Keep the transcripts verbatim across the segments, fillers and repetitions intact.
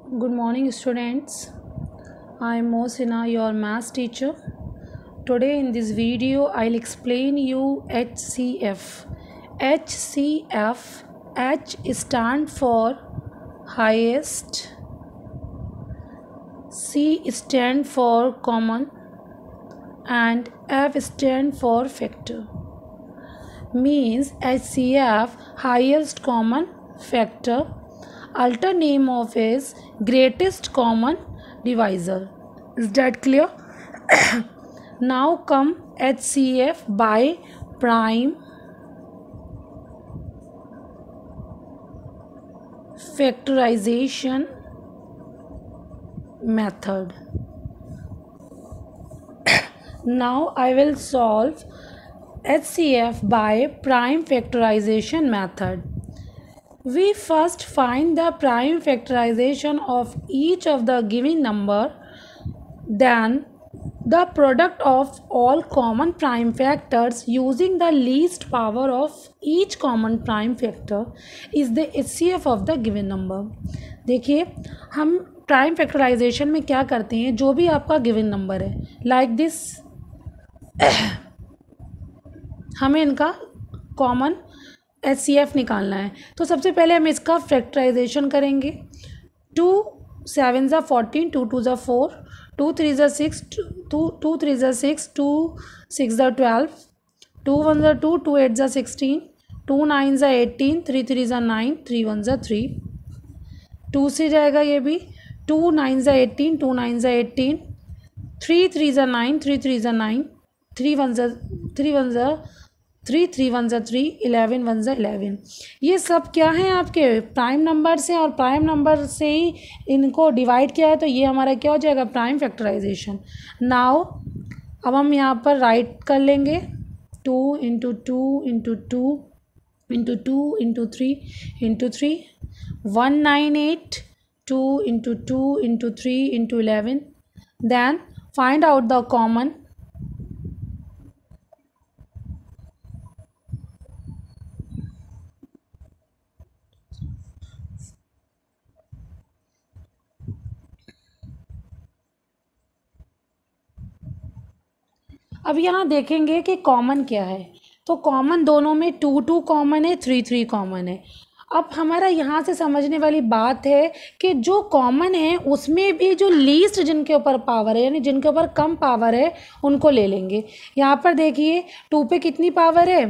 Good morning, students. I am Mohsina, your math teacher. Today in this video, I'll explain you H C F. H C F, H stand for highest, C stand for common, and F stand for factor. Means H C F, highest common factor. Alter name of is greatest common divisor. Is that clear? Now come H C F by prime factorization method. Now I will solve H C F by prime factorization method. We first find the prime factorization of each of the given number, then the product of all common prime factors using the least power of each common prime factor is the H C F of the given number. देखिए हम prime factorisation में क्या करते हैं, जो भी आपका given number है लाइक दिस हमें इनका कॉमन एच सी एफ निकालना है। तो सबसे पहले हम इसका फैक्टराइजेशन करेंगे। टू सेवन ज़ा फोर्टीन, टू टू ज़ा फोर, टू थ्री ज़ा सिक्स, टू टू थ्री ज़ा सिक्स, टू सिक्स ज़ा ट्वेल्व, टू वन ज़ा टू, टू एट ज़ा सिक्सटीन, टू नाइन ज़ा एटीन, थ्री थ्री ज़ा नाइन, थ्री वन ज़ा थ्री, टू से जाएगा ये भी, टू नाइन ज़ा एटीन, टू नाइन ज़ा एटीन, थ्री थ्री ज़ा नाइन, थ्री थ्री ज़ा नाइन, थ्री वन ज़ा थ्री वन ज़ा थ्री, थ्री वन ज़ा थ्री, इलेवन वन ज़ा इलेवन। ये सब क्या हैं आपके प्राइम नंबर से, और प्राइम नंबर से ही इनको डिवाइड किया है, तो ये हमारा क्या हो जाएगा प्राइम फैक्टराइजेशन। नाउ अब हम यहाँ पर राइट कर लेंगे two into two into two into two into three into three, one nine eight, two into two into three into eleven, then find out the common. अब यहाँ देखेंगे कि कॉमन क्या है, तो कॉमन दोनों में टू टू कॉमन है, थ्री थ्री कॉमन है। अब हमारा यहाँ से समझने वाली बात है कि जो कॉमन है उसमें भी जो लीस्ट जिनके ऊपर पावर है, यानी जिनके ऊपर कम पावर है, उनको ले लेंगे। यहाँ पर देखिए टू पे कितनी पावर है,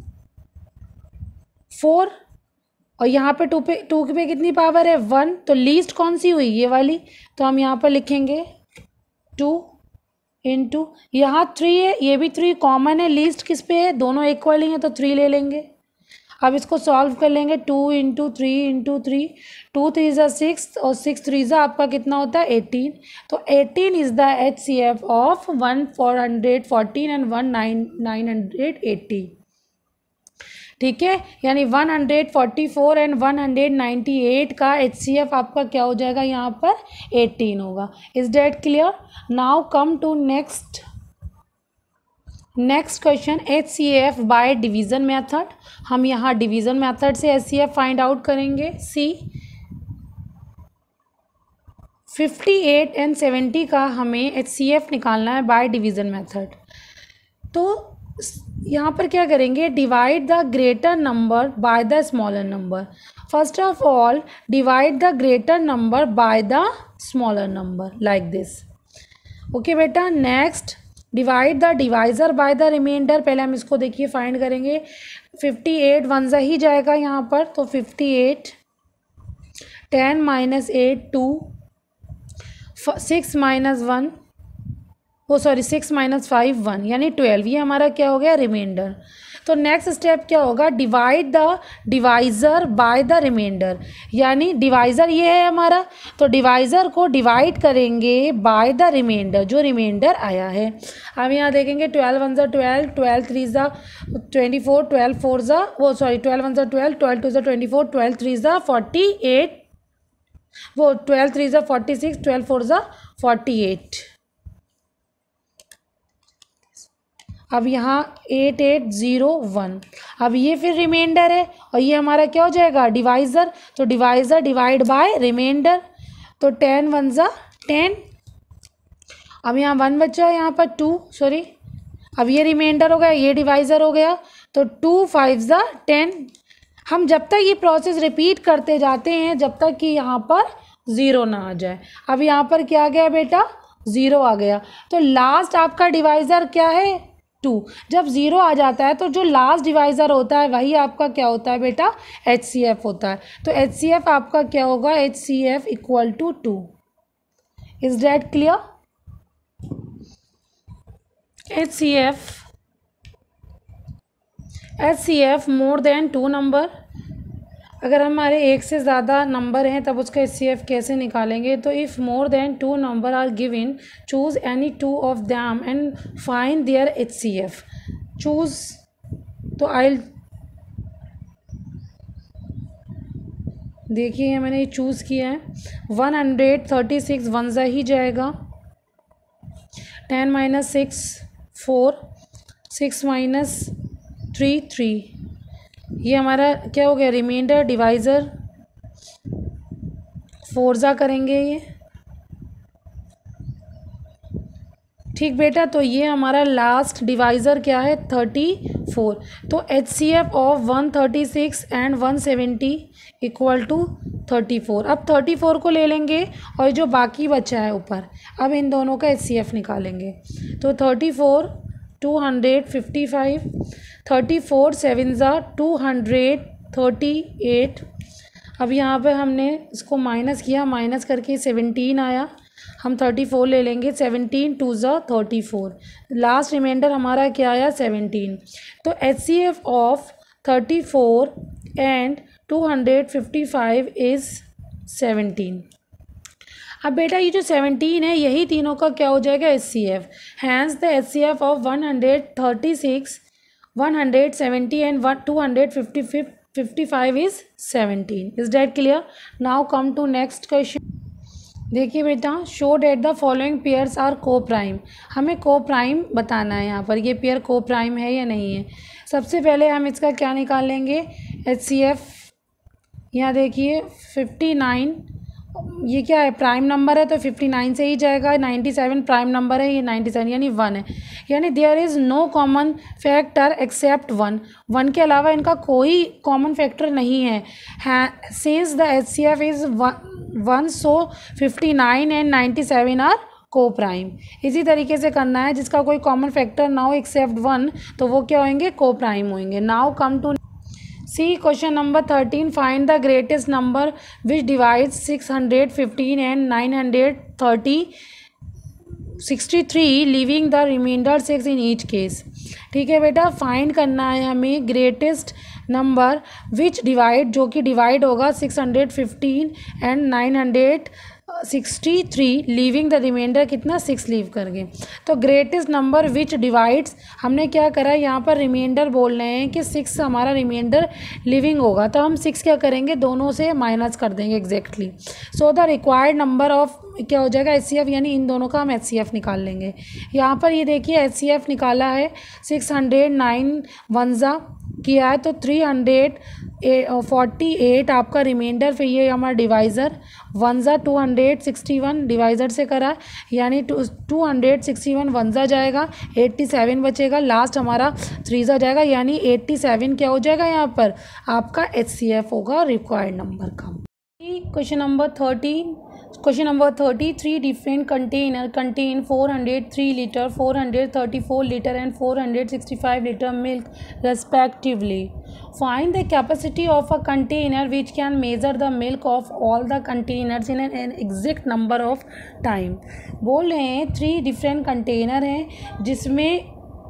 फोर, और यहाँ पे टू पे टू पे कितनी पावर है, वन, तो लीस्ट कौन सी हुई, ये वाली। तो हम यहाँ पर लिखेंगे टू इंटू, यहाँ थ्री है, ये भी थ्री कॉमन है, लीस्ट किस पे है, दोनों इक्वल ही हैं, तो थ्री ले लेंगे। अब इसको सॉल्व कर लेंगे, two into three into three, two three ज़ा सिक्स, और सिक्स थ्री ज़ा आपका कितना होता है एटीन। तो eighteen is the H C F of one four hundred fourteen and one nine nine hundred eighty. ठीक है, यानी one hundred forty four and one hundred ninety eight का एच सी एफ आपका क्या हो जाएगा, यहाँ पर एटीन होगा। Is that clear? Now come to next next question, H C F by division method. हम यहाँ डिवीज़न मेथड से H C F find out करेंगे। C fifty eight and seventy का हमें एच सी एफ निकालना है bye division method. तो यहाँ पर क्या करेंगे, divide the greater number by the smaller number. First of all divide the greater number by the smaller number like this. Okay बेटा, next divide the divisor by the reminder. पहले हम इसको देखिए फाइंड करेंगे। फिफ्टी एट वन ज़ा ही जाएगा यहाँ पर, तो fifty eight, ten minus eight two, six minus one, वो sorry six minus five one, यानी ट्वेल्व। ये हमारा क्या हो गया, रिमाइंडर। तो नेक्स्ट स्टेप क्या होगा, divide the divisor by the reminder, यानी डिवाइज़र ये है हमारा, तो डिवाइज़र को डिवाइड करेंगे बाय द रिमाइंडर, जो रिमाइंडर आया है। अब यहाँ देखेंगे ट्वेल्व वन ज़ा ट्वेल्व, ट्वेल्व थ्री ज़ा ट्वेंटी फोर, ट्वेल्व फोर ज़ा वो सॉरी ट्वेल्व वन ज़ा ट्वेल्व, ट्वेल्व टू ज़ा ट्वेंटी फोर, ट्वेल्व थ्री ज़ा फोर्टी एट, वो ट्वेल्व थ्री ज़ा फोर्टी सिक्स, ट्वेल्व फोर ज़ा फोर्टी एट। अब यहाँ एट एट ज़ीरो वन, अब ये फिर रिमाइंडर है और ये हमारा क्या हो जाएगा डिवाइज़र, तो डिवाइज़र डिवाइड बाय रिमाइंडर। तो टेन वन ज़ा टेन, अब यहाँ वन बचा, यहाँ पर टू, सॉरी अब ये रिमाइंडर हो गया, ये डिवाइज़र हो गया, तो टू फाइव ज़ा टेन। हम जब तक ये प्रोसेस रिपीट करते जाते हैं जब तक कि यहाँ पर ज़ीरो ना आ जाए। अब यहाँ पर क्या आ गया बेटा, ज़ीरो आ गया, तो लास्ट आपका डिवाइज़र क्या है, टू। जब ज़ीरो आ जाता है तो जो लास्ट डिवाइज़र होता है वही आपका क्या होता है बेटा, एच सी एफ होता है। तो एच सी एफ आपका क्या होगा, H C F equal to two. Is that clear? H C F H C F more than two number, अगर हमारे एक से ज़्यादा नंबर हैं तब उसका एच सी एफ कैसे निकालेंगे। तो if more than two number are given, choose any two of them and find their H C F. Choose, तो आई देखिए मैंने ये चूज़ किया है, one hundred thirty six one ज़ा ही जाएगा, ten minus six four, six minus three three, ये हमारा क्या हो गया, रिमाइंडर डिवाइज़र, फोर ज़ा करेंगे ये, ठीक बेटा। तो ये हमारा लास्ट डिवाइज़र क्या है, थर्टी फोर। तो H C F of one thirty six and one seventy equal to thirty four. अब थर्टी फोर को ले लेंगे और जो बाकी बचा है ऊपर, अब इन दोनों का एच सी एफ निकालेंगे। तो thirty four, two hundred fifty five, thirty four seven ज़ा टू हंड्रेड थर्टी एट। अब यहाँ पे हमने इसको माइनस किया, माइनस करके सेवनटीन आया, हम थर्टी फोर ले लेंगे, सेवनटीन टू ज़ा थर्टी फोर, लास्ट रिमाइंडर हमारा क्या आया, सेवनटीन। तो H C F of thirty four and two hundred fifty five is seventeen. अब बेटा ये जो सेवनटीन है यही तीनों का क्या हो जाएगा, H C F. Hence the H C F of one hundred thirty six, one hundred seventy and one two hundred fifty fifty five is seventeen. Is that clear? Now come to next question. देखिए बेटा, show that the following pairs are coprime. हमें को prime बताना है, यहाँ पर ये pair को प्राइम है या नहीं है। सबसे पहले हम इसका क्या निकाल लेंगे, एच सी एफ। यहाँ देखिए फिफ्टी नाइन, ये क्या है, प्राइम नंबर है तो फिफ्टी नाइन से ही जाएगा, नाइन्टी सेवन प्राइम नंबर है, ये नाइन्टी सेवन यानी वन है, यानी there is no common factor except one. One के अलावा इनका कोई कॉमन फैक्टर नहीं है। Since the H C F is one, so fifty nine and ninety seven are coprime. इसी तरीके से करना है, जिसका कोई कॉमन फैक्टर ना हो एक्सेप्ट वन तो वो क्या होंगे, को प्राइम होंगे। Now come to see question number thirteen, find the greatest number which divides six hundred fifteen and nine hundred thirty sixty three leaving the remainder six in each case. ठीक है बेटा, find करना है हमें greatest number विच divide, जो कि divide होगा six hundred fifteen and nine hundred sixty three leaving the remainder कितना, सिक्स लीव करके। तो ग्रेटेस्ट नंबर विच डिवाइड्स, हमने क्या करा है यहाँ पर रिमाइंडर बोल रहे हैं कि सिक्स हमारा रिमाइंडर लिविंग होगा, तो हम सिक्स क्या करेंगे, दोनों से माइनस कर देंगे exactly. So the required number of क्या हो जाएगा, एच सी एफ, यानी इन दोनों का हम एच सी एफ निकाल लेंगे। यहाँ पर ये देखिए एच सी एफ निकाला है, सिक्स हंड्रेड नाइन वन ज़ा किया है, तो थ्री हंड्रेड फोर्टी एट आपका रिमाइंडर, फिर ये हमारा डिवाइज़र, वन ज़ा two hundred sixty one divisor से करा है, यानी two two hundred sixty one one ज़ा जाएगा, एट्टी सेवन बचेगा, लास्ट हमारा थ्री ज़ा जाएगा, यानी एट्टी सेवन क्या हो जाएगा, यहाँ पर आपका एच सी एफ होगा रिक्वायर्ड नंबर का। Question number thirteen, Question number thirty, three different container contain four hundred three liter, four hundred thirty-four liter and four hundred sixty-five liter milk respectively. Find the capacity of a container which can measure the milk of all the containers in an, an exact number of time. बोल रहे हैं three different container हैं जिसमें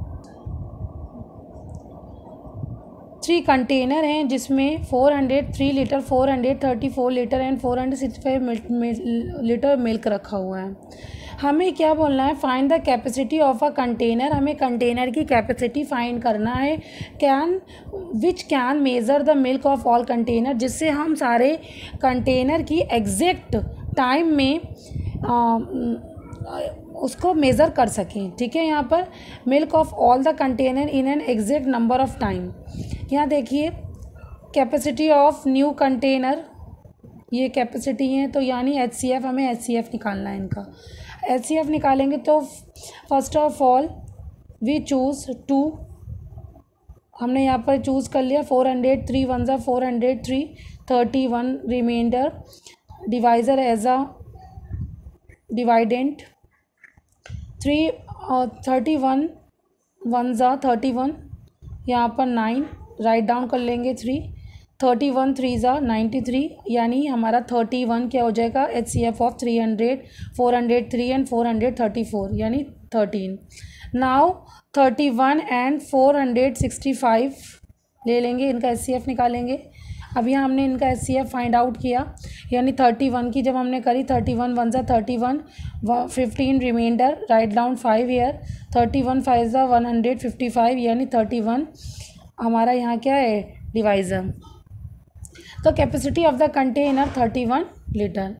three container हैं जिसमें four hundred three litre, four hundred thirty four litre and four hundred sixty five litre milk रखा हुआ है। हमें क्या बोलना है, find the capacity of a container. हमें कंटेनर की कैपेसिटी फाइंड करना है। Can which can measure the milk of all container, जिससे हम सारे कंटेनर की एग्जैक्ट टाइम में आ, उसको मेज़र कर सकें। ठीक है, यहाँ पर milk of all the container in an exact number of time. यहाँ देखिए कैपेसिटी ऑफ न्यू कंटेनर, ये कैपेसिटी है, तो यानी एच सी एफ हमें एच सी एफ निकालना है इनका। एच सी एफ निकालेंगे तो first of all we choose two, हमने यहाँ पर चूज़ कर लिया फोर हंड्रेड, थ्री वन ज़ा four hundred, three thirty one remainder, divisor as a dividend, three thirty one one ज़ा थर्टी वन, यहाँ पर नाइन राइट डाउन कर लेंगे, थ्री थर्टी वन थ्री ज़ा नाइन्टी थ्री, यानी हमारा थर्टी वन क्या हो जाएगा, H C F of three hundred, four hundred three and four hundred thirty four, यानी thirteen. Now thirty one and four hundred sixty five ले लेंगे, इनका एच सी एफ निकालेंगे। अब यहाँ हमने इनका H C F find out किया, यानी थर्टी वन की जब हमने करी, थर्टी वन वन ज़ा thirty one, fifteen remainder write down five year, thirty one five ज़ा वन हंड्रेड फिफ्टी फाइव, यानी थर्टी वन हमारा यहाँ क्या है, डिवाइज़र। तो capacity of the container thirty one litre.